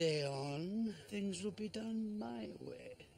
day on, things will be done my way.